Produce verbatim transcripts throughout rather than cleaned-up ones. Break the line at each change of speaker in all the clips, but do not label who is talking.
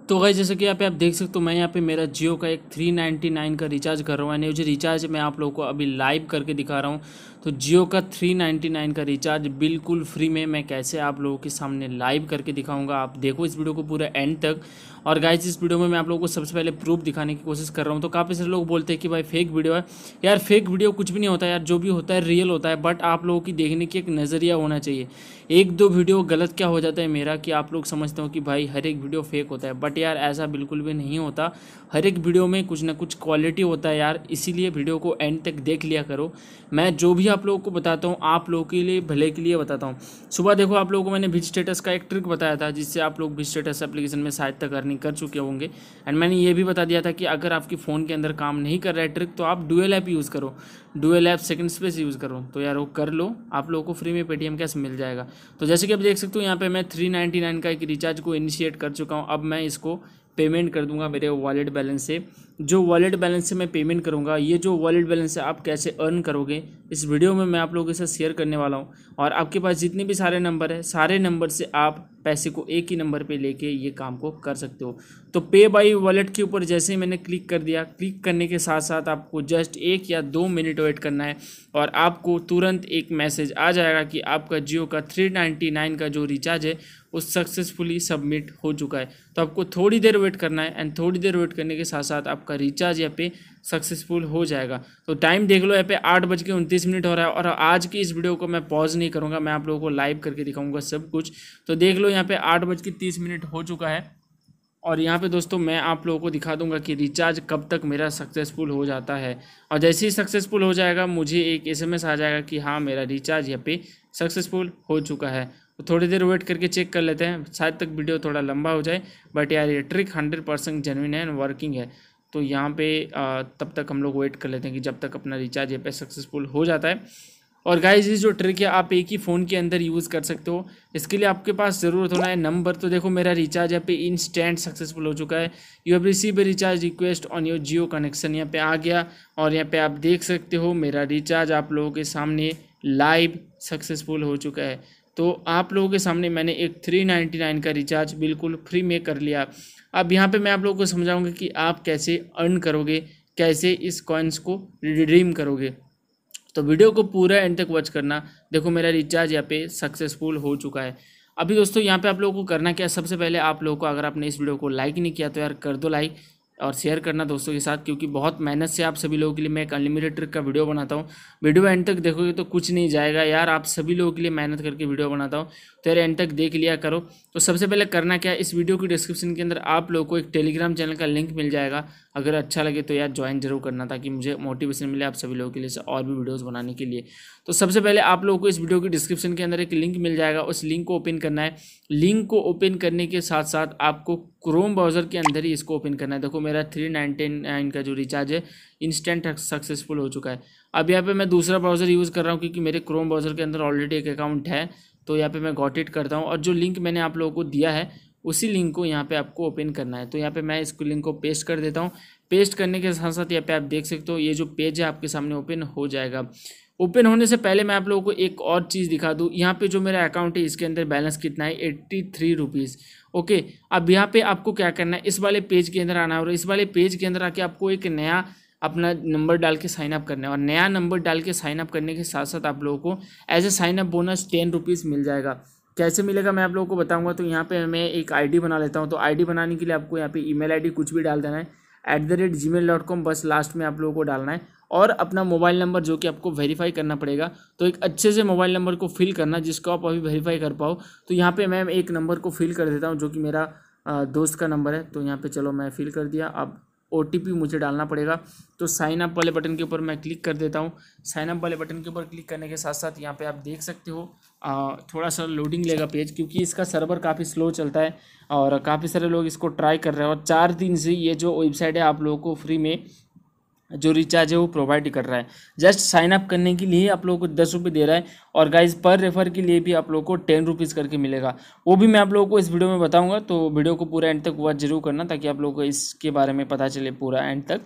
तो गाइस जैसे कि यहाँ पे आप देख सकते हो, मैं यहाँ पे मेरा जियो का एक थ्री नाइन्टी नाइन का रिचार्ज कर रहा हूँ। यानी जो रिचार्ज मैं आप लोगों को अभी लाइव करके दिखा रहा हूँ। तो जियो का थ्री नाइन्टी नाइन का रिचार्ज बिल्कुल फ्री में मैं कैसे आप लोगों के सामने लाइव करके दिखाऊंगा। आप देखो इस वीडियो को पूरा एंड तक। और गाइस इस वीडियो में मैं आप लोगों को सबसे पहले प्रूफ दिखाने की कोशिश कर रहा हूँ। तो काफ़ी सारे लोग बोलते हैं कि भाई फेक वीडियो है। यार फेक वीडियो कुछ भी नहीं होता यार, जो भी होता है रियल होता है। बट आप लोगों की देखने की एक नज़रिया होना चाहिए। एक दो वीडियो गलत क्या हो जाता है मेरा कि आप लोग समझते हो कि भाई हर एक वीडियो फेक होता है। बट यार ऐसा बिल्कुल भी नहीं होता। हर एक वीडियो में कुछ ना कुछ क्वालिटी होता है यार, इसीलिए वीडियो को एंड तक देख लिया करो। मैं जो भी आप लोगों को बताता हूँ आप लोगों के लिए भले के लिए बताता हूँ। सुबह देखो आप लोगों को मैंने बिग स्टेटस का एक ट्रिक बताया था, जिससे आप लोग बिग स्टेटस एप्लीकेशन में शायद तक अर्निंग कर चुके होंगे। एंड मैंने ये भी बता दिया था कि अगर आपकी फ़ोन के अंदर काम नहीं कर रहा है ट्रिक, तो आप डुअल ऐप यूज़ करो, dual app second space use करो। तो यार वो कर लो, आप लोगों को फ्री में पेटीएम कैश मिल जाएगा। तो जैसे कि आप देख सकते हो यहाँ पे मैं थ्री नाइन्टी नाइन का एक रिचार्ज को इनिशिएट कर चुका हूँ। अब मैं इसको पेमेंट कर दूंगा मेरे वॉलेट बैलेंस से। जो वॉलेट बैलेंस से मैं पेमेंट करूंगा, ये जो वॉलेट बैलेंस से आप कैसे अर्न करोगे इस वीडियो में मैं आप लोगों के साथ शेयर करने वाला हूं। और आपके पास जितने भी सारे नंबर है, सारे नंबर से आप पैसे को एक ही नंबर पे लेके ये काम को कर सकते हो। तो पे बाई वॉलेट के ऊपर जैसे ही मैंने क्लिक कर दिया, क्लिक करने के साथ साथ आपको जस्ट एक या दो मिनट वेट करना है और आपको तुरंत एक मैसेज आ जाएगा कि आपका जियो का थ्री नाइन्टी नाइन का जो रिचार्ज है वो सक्सेसफुली सबमिट हो चुका है। तो आपको थोड़ी देर वेट करना है एंड थोड़ी देर वेट करने के साथ साथ आपका रिचार्ज यहाँ पे सक्सेसफुल हो जाएगा। तो टाइम देख लो, यहाँ पे आठ बज के उनतीस मिनट हो रहा है। और आज की इस वीडियो को मैं पॉज नहीं करूँगा, मैं आप लोगों को लाइव करके दिखाऊंगा सब कुछ। तो देख लो यहाँ पे आठ बज के तीस मिनट हो चुका है। और यहाँ पे दोस्तों मैं आप लोगों को दिखा दूंगा कि रिचार्ज कब तक मेरा सक्सेसफुल हो जाता है। और जैसे ही सक्सेसफुल हो जाएगा मुझे एक एसएमएस आ जाएगा कि हाँ मेरा रिचार्ज यहाँ पे सक्सेसफुल हो चुका है। तो थोड़ी देर वेट करके चेक कर लेते हैं, शायद तक वीडियो थोड़ा लंबा हो जाए। बट यार ये ट्रिक हंड्रेड परसेंट जेन्युइन है एंड वर्किंग है। तो यहाँ पे तब तक हम लोग वेट कर लेते हैं कि जब तक अपना रिचार्ज यहाँ पे सक्सेसफुल हो जाता है। और गाइस ये जो ट्रिक है आप एक ही फ़ोन के अंदर यूज़ कर सकते हो। इसके लिए आपके पास ज़रूरत होना है नंबर। तो देखो मेरा रिचार्ज यहाँ पे इंस्टेंट सक्सेसफुल हो चुका है। You have receive a recharge request on your Jio connection, यहाँ पे आ गया। और यहाँ पे आप देख सकते हो मेरा रिचार्ज आप लोगों के सामने लाइव सक्सेसफुल हो चुका है। तो आप लोगों के सामने मैंने एक थ्री नाइन्टी नाइन का रिचार्ज बिल्कुल फ्री में कर लिया। अब यहाँ पे मैं आप लोगों को समझाऊंगा कि आप कैसे अर्न करोगे, कैसे इस कॉइन्स को रिडीम करोगे। तो वीडियो को पूरा एंड तक वॉच करना। देखो मेरा रिचार्ज यहाँ पे सक्सेसफुल हो चुका है। अभी दोस्तों यहाँ पे आप लोगों को करना क्या है, सबसे पहले आप लोगों को, अगर आपने इस वीडियो को लाइक नहीं किया तो यार कर दो लाइक और शेयर करना दोस्तों के साथ, क्योंकि बहुत मेहनत से आप सभी लोगों के लिए मैं एक अनलिमिटेड ट्रिक का वीडियो बनाता हूँ। वीडियो एंड तक देखोगे तो कुछ नहीं जाएगा यार, आप सभी लोगों के लिए मेहनत करके वीडियो बनाता हूँ। तो यार एंड तक देख लिया करो। तो सबसे पहले करना क्या है, इस वीडियो की डिस्क्रिप्शन के अंदर आप लोगों को एक टेलीग्राम चैनल का लिंक मिल जाएगा। अगर अच्छा लगे तो यार ज्वाइन जरूर करना, ताकि मुझे मोटिवेशन मिले आप सभी लोगों के लिए और भी वीडियोस बनाने के लिए। तो सबसे पहले आप लोगों को इस वीडियो की डिस्क्रिप्शन के अंदर एक लिंक मिल जाएगा, उस लिंक को ओपन करना है। लिंक को ओपन करने के साथ साथ आपको क्रोम ब्राउज़र के अंदर ही इसको ओपन करना है। देखो मेरा थ्री नाइन्टी नाइन का जो रिचार्ज है इंस्टेंट सक्सेसफुल हो चुका है। अब यहाँ पे मैं दूसरा ब्राउज़र यूज़ कर रहा हूँ, क्योंकि मेरे क्रोम ब्राउज़र के अंदर ऑलरेडी एक अकाउंट है। तो यहाँ पे मैं गॉट इट करता हूँ और जो लिंक मैंने आप लोगों को दिया है उसी लिंक को यहाँ पे आपको ओपन करना है। तो यहाँ पे मैं इस लिंक को पेस्ट कर देता हूँ। पेस्ट करने के साथ साथ यहाँ पे आप देख सकते हो ये जो पेज है आपके सामने ओपन हो जाएगा। ओपन होने से पहले मैं आप लोगों को एक और चीज़ दिखा दूँ। यहाँ पे जो मेरा अकाउंट है इसके अंदर बैलेंस कितना है, एट्टी थ्री रुपीज़। ओके, अब यहाँ पे आपको क्या करना है, इस वाले पेज के अंदर आना है और इस वाले पेज के अंदर आके आपको एक नया अपना नंबर डाल के साइन अप करना है। और नया नंबर डाल के साइन अप करने के साथ साथ आप लोगों को as a sign up bonus ten rupees मिल जाएगा। कैसे मिलेगा मैं आप लोगों को बताऊंगा। तो यहाँ पे मैं एक आईडी बना लेता हूँ। तो आईडी बनाने के लिए आपको यहाँ पे ईमेल आईडी कुछ भी डाल देना है, at the rate Gmail dot com बस लास्ट में आप लोगों को डालना है। और अपना मोबाइल नंबर जो कि आपको वेरीफाई करना पड़ेगा। तो एक अच्छे से मोबाइल नंबर को फिल करना जिसको आप अभी वेरीफाई कर पाओ। तो यहाँ पे मैं एक नंबर को फिल कर देता हूँ जो कि मेरा दोस्त का नंबर है। तो यहाँ पे चलो मैं फिल कर दिया। अब ओ टी पी मुझे डालना पड़ेगा। तो साइन अप वाले बटन के ऊपर मैं क्लिक कर देता हूँ। साइन अप वाले बटन के ऊपर क्लिक करने के साथ साथ यहाँ पे आप देख सकते हो आ, थोड़ा सा लोडिंग लेगा पेज, क्योंकि इसका सर्वर काफ़ी स्लो चलता है और काफ़ी सारे लोग इसको ट्राई कर रहे हैं। और चार दिन से ये जो वेबसाइट है आप लोगों को फ्री में जो रिचार्ज है वो प्रोवाइड कर रहा है। जस्ट साइन अप करने के लिए आप लोगों को दस रुपये दे रहा है और गाइज पर रेफर के लिए भी आप लोगों को टेन रुपीज़ करके मिलेगा। वो भी मैं आप लोगों को इस वीडियो में बताऊंगा। तो वीडियो को पूरा एंड तक वॉच जरूर करना ताकि आप लोगों को इसके बारे में पता चले पूरा एंड तक।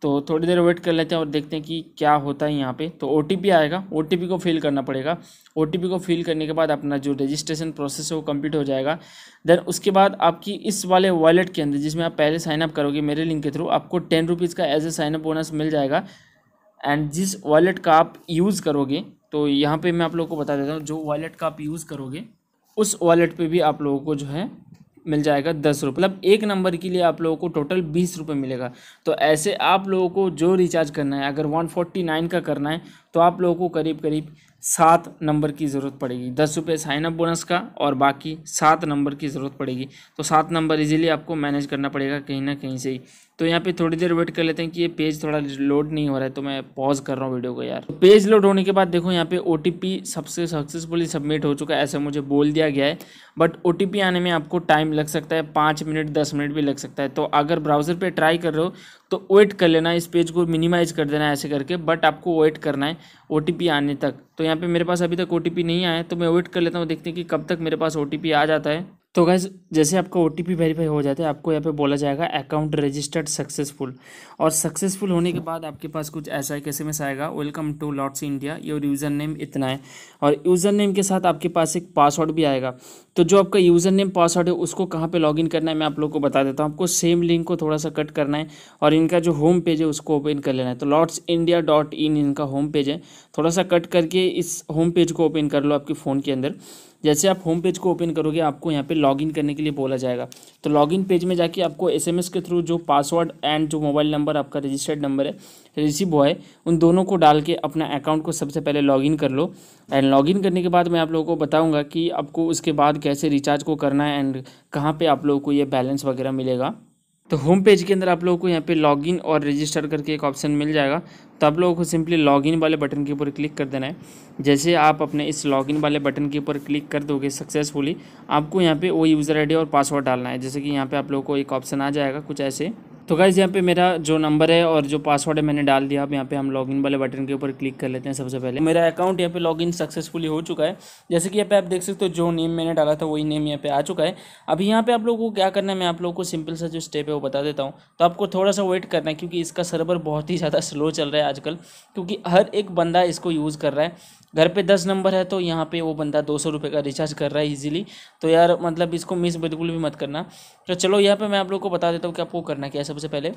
तो थोड़ी देर वेट कर लेते हैं और देखते हैं कि क्या होता है यहाँ पे। तो ओटीपी आएगा, ओटीपी को फिल करना पड़ेगा। ओटीपी को फिल करने के बाद अपना जो रजिस्ट्रेशन प्रोसेस है वो कंप्लीट हो जाएगा। देन उसके बाद आपकी इस वाले वॉलेट के अंदर जिसमें आप पहले साइनअप करोगे मेरे लिंक के थ्रू, आपको टेन रुपीज़ का एज ए साइनअप बोनस मिल जाएगा। एंड जिस वॉलेट का आप यूज़ करोगे, तो यहाँ पे मैं आप लोगों को बता देता हूँ, जो वॉलेट का आप यूज़ करोगे उस वॉलेट पे भी आप लोगों को जो है मिल जाएगा दस रुपये, मतलब एक नंबर के लिए आप लोगों को टोटल बीस रुपये मिलेगा। तो ऐसे आप लोगों को जो रिचार्ज करना है, अगर वन फोर्टी नाइन का करना है तो आप लोगों को करीब करीब सात नंबर की ज़रूरत पड़ेगी। दस रुपये साइनअप बोनस का और बाकी सात नंबर की ज़रूरत पड़ेगी। तो सात नंबर इजीली आपको मैनेज करना पड़ेगा कहीं ना कहीं से ही। तो यहाँ पे थोड़ी देर वेट कर लेते हैं कि ये पेज थोड़ा लोड नहीं हो रहा है, तो मैं पॉज कर रहा हूँ वीडियो को यार। तो पेज लोड होने के बाद देखो यहाँ पे ओटीपी सबसे सक्सेसफुली सबमिट हो चुका है, ऐसा मुझे बोल दिया गया है। बट ओटीपी आने में आपको टाइम लग सकता है, पाँच मिनट दस मिनट भी लग सकता है। तो अगर ब्राउज़र पे ट्राई कर रहे हो तो वेट कर लेना, इस पेज को मिनिमाइज़ कर देना ऐसे करके, बट आपको वेट करना है ओटीपी आने तक। तो यहाँ पे मेरे पास अभी तक ओटीपी नहीं आया है, तो मैं वेट कर लेता हूँ, देखते हैं कि कब तक मेरे पास ओटीपी आ जाता है। तो गाइस जैसे आपका ओटीपी वेरीफाई हो जाता है, आपको यहाँ पे बोला जाएगा अकाउंट रजिस्टर्ड सक्सेसफुल। और सक्सेसफुल होने के बाद आपके पास कुछ ऐसा एक एसएमएस आएगा, welcome to lots India, your user name इतना है। और यूज़र नेम के साथ आपके पास एक पासवर्ड भी आएगा। तो जो आपका यूज़र नेम पासवर्ड है उसको कहाँ पे लॉगिन करना है मैं आप लोग को बता देता हूँ। आपको सेम लिंक को थोड़ा सा कट करना है और इनका जो होम पेज है उसको ओपन कर लेना है। तो लॉट्स इंडिया डॉट इन इनका होम पेज है, थोड़ा सा कट करके इस होम पेज को ओपन कर लो आपके फ़ोन के अंदर। जैसे आप होम पेज को ओपन करोगे आपको यहाँ पे लॉगिन करने के लिए बोला जाएगा। तो लॉगिन पेज में जाके आपको एसएमएस के थ्रू जो पासवर्ड एंड जो मोबाइल नंबर आपका रजिस्टर्ड नंबर है रिसीव हुआ है, उन दोनों को डाल के अपना अकाउंट को सबसे पहले लॉगिन कर लो। एंड लॉगिन करने के बाद मैं आप लोगों को बताऊंगा कि आपको उसके बाद कैसे रिचार्ज को करना है एंड कहाँ पे आप लोगों को ये बैलेंस वगैरह मिलेगा। तो होम पेज के अंदर आप लोगों को यहाँ पे लॉगिन और रजिस्टर करके एक ऑप्शन मिल जाएगा। तो आप लोगों को सिंपली लॉगिन वाले बटन के ऊपर क्लिक कर देना है। जैसे आप अपने इस लॉगिन वाले बटन के ऊपर क्लिक कर दोगे सक्सेसफुली, आपको यहाँ पे वो यूज़र आईडी और पासवर्ड डालना है। जैसे कि यहाँ पे आप लोगों को एक ऑप्शन आ जाएगा कुछ ऐसे। तो गाइस यहाँ पे मेरा जो नंबर है और जो पासवर्ड है मैंने डाल दिया। अब यहाँ पे हम लॉगिन वाले बटन के ऊपर क्लिक कर लेते हैं। सबसे पहले मेरा अकाउंट यहाँ पे लॉगिन सक्सेसफुली हो चुका है। जैसे कि यहाँ पे आप देख सकते हो जो नेम मैंने डाला था वही नेम यहाँ पे आ चुका है। अभी यहाँ पे आप लोगों को क्या करना है मैं आप लोगों को सिंपल सा जो स्टेप है वो बता देता हूँ। तो आपको थोड़ा सा वेट करना है क्योंकि इसका सर्वर बहुत ही ज़्यादा स्लो चल रहा है आजकल, क्योंकि हर एक बंदा इसको यूज़ कर रहा है। घर पे दस नंबर है तो यहाँ पे वो बंदा दो सौ रुपये का रिचार्ज कर रहा है इजीली। तो यार मतलब इसको मिस बिल्कुल भी मत करना। तो चलो यहाँ पे मैं आप लोगों को बता देता हूँ कि आपको करना क्या है। सबसे पहले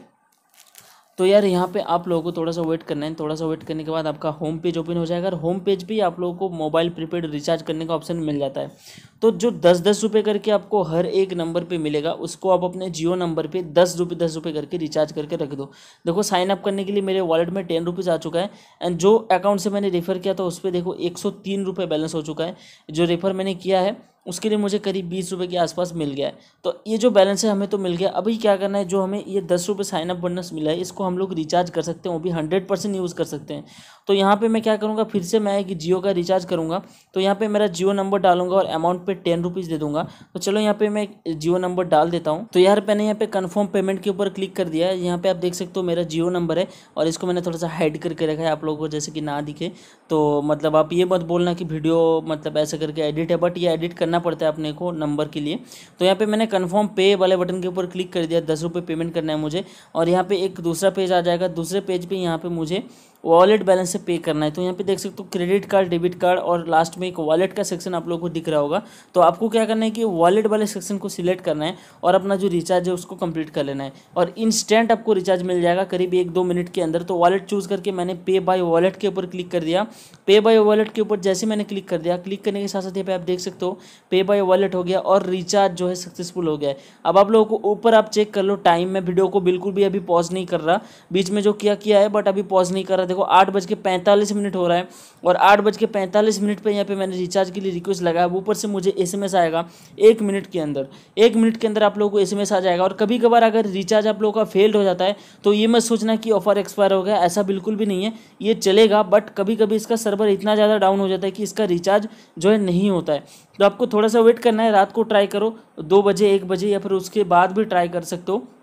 तो यार यहाँ पे आप लोगों को थोड़ा सा वेट करना है। थोड़ा सा वेट करने के बाद आपका होम पेज ओपन हो जाएगा और होम पेज पे आप लोगों को मोबाइल प्रीपेड रिचार्ज करने का ऑप्शन मिल जाता है। तो जो दस दस रुपये करके आपको हर एक नंबर पे मिलेगा उसको आप अपने जियो नंबर पे दस रुपये दस रुपये करके रिचार्ज करके रख दो। देखो साइन अप करने के लिए मेरे वॉलेट में टेन रुपीज़ आ चुका है एंड जो अकाउंट से मैंने रेफ़र किया था उस पर देखो एक सौ तीन रुपये बैलेंस हो चुका है। जो रेफ़र मैंने किया है उसके लिए मुझे करीब बीस रुपये के आसपास मिल गया है। तो ये जो बैलेंस है हमें तो मिल गया। अभी क्या करना है, जो हमें ये दस रुपये साइन अप बोनस मिला है इसको हम लोग रिचार्ज कर सकते हैं, वो भी हंड्रेड परसेंट यूज़ कर सकते हैं। तो यहाँ पे मैं क्या करूँगा, फिर से मैं एक जियो का रिचार्ज करूँगा। तो यहाँ पे मेरा जियो नंबर डालूंगा और अमाउंट पे टेन रुपीज़ दे दूँगा। तो चलो यहाँ पे मैं जियो नंबर डाल देता हूँ। तो यार मैंने यहाँ पे कन्फर्म पेमेंट के ऊपर क्लिक कर दिया है। यहाँ पे आप देख सकते हो मेरा जियो नंबर है और इसको मैंने थोड़ा सा हाइड करके रखा है आप लोगों को जैसे कि ना दिखे। तो मतलब आप ये मत बोलना कि वीडियो मतलब ऐसे करके एडिट है, बट ये एडिट करना पड़ता है अपने को नंबर के लिए। तो यहाँ पे मैंने कंफर्म पे वाले बटन के ऊपर क्लिक कर दिया, दस रुपये पेमेंट करना है मुझे। और यहाँ पे एक दूसरा पेज आ जाएगा, दूसरे पेज पे यहाँ पे मुझे वॉलेट बैलेंस से पे करना है। तो यहाँ पे देख सकते हो क्रेडिट कार्ड, डेबिट कार्ड और लास्ट में एक वॉलेट का सेक्शन आप लोगों को दिख रहा होगा। तो आपको क्या करना है कि वॉलेट वाले सेक्शन को सिलेक्ट करना है और अपना जो रिचार्ज है उसको कंप्लीट कर लेना है और इंस्टेंट आपको रिचार्ज मिल जाएगा करीब एक दो मिनट के अंदर। तो वॉलेट चूज़ करके मैंने पे बाय वॉलेट के ऊपर क्लिक कर दिया। पे बाय वॉलेट के ऊपर जैसे मैंने क्लिक कर दिया, क्लिक करने के साथ साथ यहाँ पे आप देख सकते हो पे बाय वॉलेट हो गया और रिचार्ज जो है सक्सेसफुल हो गया है। अब आप लोगों को ऊपर आप चेक कर लो टाइम, में वीडियो को बिल्कुल भी अभी पॉज नहीं कर रहा, बीच में जो किया किया है बट अभी पॉज नहीं कर रहा। देखो आठ बज के पैंतालीस मिनट हो रहा है और आठ बज के पैंतालीस मिनट पे यहाँ पे मैंने रिचार्ज के लिए रिक्वेस्ट लगाया। ऊपर से मुझे एसएमएस आएगा एक मिनट के अंदर, एक मिनट के अंदर आप लोगों को एसएमएस आ जाएगा। और कभी कभार अगर रिचार्ज आप लोगों का फेल्ड हो जाता है तो ये मत सोचना कि ऑफर एक्सपायर हो गया, ऐसा बिल्कुल भी नहीं है, ये चलेगा। बट कभी कभी इसका सर्वर इतना ज़्यादा डाउन हो जाता है कि इसका रिचार्ज जो है नहीं होता है। तो आपको थोड़ा सा वेट करना है, रात को ट्राई करो दो बजे एक बजे या फिर उसके बाद भी ट्राई कर सकते हो।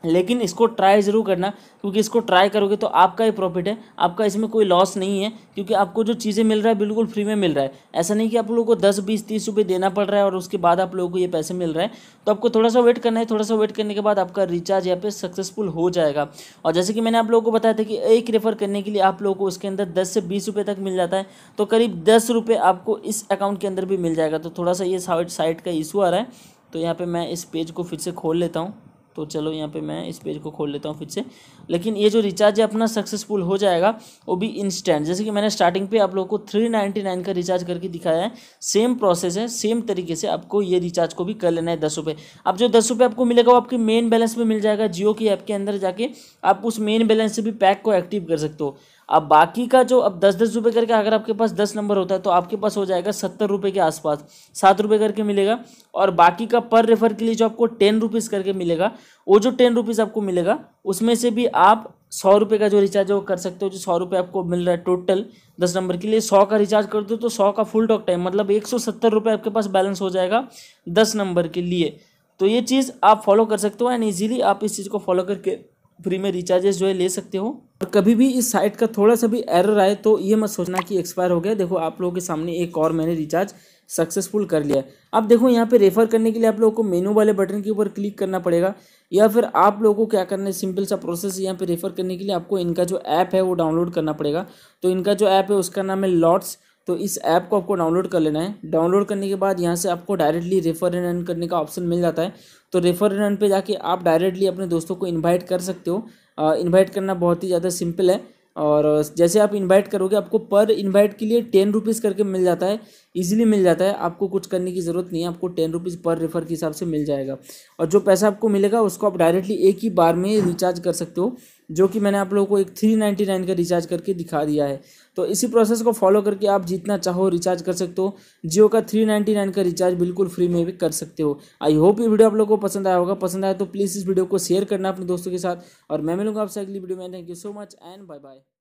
लेकिन इसको ट्राई ज़रूर करना, क्योंकि इसको ट्राई करोगे तो आपका ही प्रॉफिट है, आपका इसमें कोई लॉस नहीं है, क्योंकि आपको जो चीज़ें मिल रहा है बिल्कुल फ्री में मिल रहा है। ऐसा नहीं कि आप लोगों को दस बीस तीस रुपये देना पड़ रहा है और उसके बाद आप लोगों को ये पैसे मिल रहे हैं। तो आपको थोड़ा सा वेट करना है, थोड़ा सा वेट करने के बाद आपका रिचार्ज यहाँ पे सक्सेसफुल हो जाएगा। और जैसे कि मैंने आप लोगों को बताया था कि एक रेफर करने के लिए आप लोगों को उसके अंदर दस से बीस रुपये तक मिल जाता है, तो करीब दस रुपये आपको इस अकाउंट के अंदर भी मिल जाएगा। तो थोड़ा सा ये साइट साइट का इशू आ रहा है, तो यहाँ पर मैं इस पेज को फिर से खोल लेता हूँ। तो चलो यहाँ पे मैं इस पेज को खोल लेता हूँ फिर से। लेकिन ये जो रिचार्ज है अपना सक्सेसफुल हो जाएगा, वो भी इंस्टेंट। जैसे कि मैंने स्टार्टिंग पे आप लोगों को थ्री नाइन्टी नाइन का रिचार्ज करके दिखाया है, सेम प्रोसेस है, सेम तरीके से आपको ये रिचार्ज को भी कर लेना है दस रुपये। अब जो दस रुपये आपको मिलेगा वो आपके मेन बैलेंस में मिल जाएगा। जियो की ऐप के अंदर जाके आप उस मेन बैलेंस से भी पैक को एक्टिव कर सकते हो। अब बाकी का जो अब दस दस रुपये करके अगर आपके पास दस नंबर होता है तो आपके पास हो जाएगा सत्तर रुपये के आसपास, सात रुपये करके मिलेगा। और बाकी का पर रेफर के लिए जो आपको टेन रुपीज़ करके मिलेगा, वो जो टेन रुपीज़ आपको मिलेगा उसमें से भी आप सौ रुपये का जो रिचार्ज है वो कर सकते हो। जो सौ रुपये आपको मिल रहा है टोटल दस नंबर के लिए, सौ का रिचार्ज कर दो तो सौ का फुल टॉक टाइम, मतलब एक सौ सत्तर रुपये आपके पास बैलेंस हो जाएगा दस नंबर के लिए। तो ये चीज़ आप फॉलो कर सकते हो एंड ईजिली आप इस चीज़ को फॉलो करके फ्री में रिचार्जेस जो है ले सकते हो। और कभी भी इस साइट का थोड़ा सा भी एरर आए तो ये मत सोचना कि एक्सपायर हो गया। देखो आप लोगों के सामने एक और मैंने रिचार्ज सक्सेसफुल कर लिया है। अब देखो यहाँ पे रेफर करने के लिए आप लोगों को मेनू वाले बटन के ऊपर क्लिक करना पड़ेगा, या फिर आप लोगों को क्या करना है, सिंपल सा प्रोसेस है। यहाँ पे रेफर करने के लिए आपको इनका जो ऐप है वो डाउनलोड करना पड़ेगा। तो इनका जो ऐप है उसका नाम है लॉट्स। तो इस ऐप को आपको डाउनलोड कर लेना है। डाउनलोड करने के बाद यहाँ से आपको डायरेक्टली रेफर एंड अर्न करने का ऑप्शन मिल जाता है। तो रेफर एंड अर्न पे जाके आप डायरेक्टली अपने दोस्तों को इनवाइट कर सकते हो। इनवाइट करना बहुत ही ज़्यादा सिंपल है, और जैसे आप इनवाइट करोगे आपको पर इनवाइट के लिए टेन रुपीज़ करके मिल जाता है, इजीली मिल जाता है। आपको कुछ करने की ज़रूरत नहीं है, आपको टेन रुपीज़ पर रेफर के हिसाब से मिल जाएगा। और जो पैसा आपको मिलेगा उसको आप डायरेक्टली एक ही बार में रिचार्ज कर सकते हो, जो कि मैंने आप लोगों को एक थ्री नाइन्टी नाइन का रिचार्ज करके दिखा दिया है। तो इसी प्रोसेस को फॉलो करके आप जितना चाहो रिचार्ज कर सकते हो। जियो का थ्री नाइन्टी नाइन का रिचार्ज बिल्कुल फ्री में भी कर सकते हो। आई होप ये वीडियो आप लोगों को पसंद आया होगा। पसंद आया तो प्लीज़ इस वीडियो को शेयर करना अपने दोस्तों के साथ, और मैं मिलूंगा आपसे अगली वीडियो में। Thank you so much and bye bye.